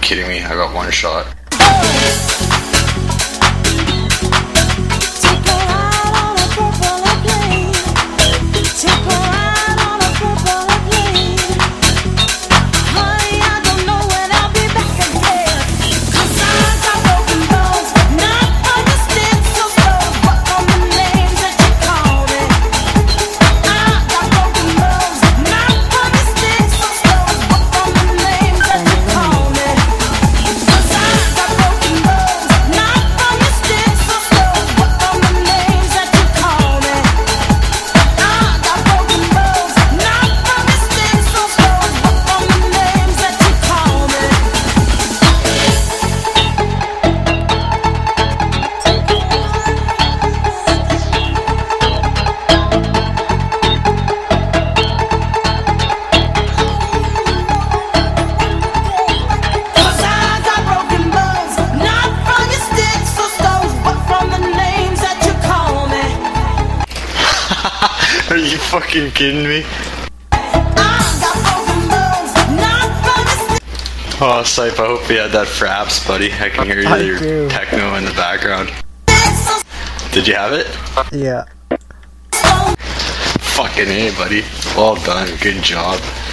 kidding me? I got one shot. Are you fucking kidding me? Oh, Sype, I hope you had that fraps, buddy. I can hear your techno in the background. Did you have it? Yeah. Fucking A, buddy. Well done. Good job.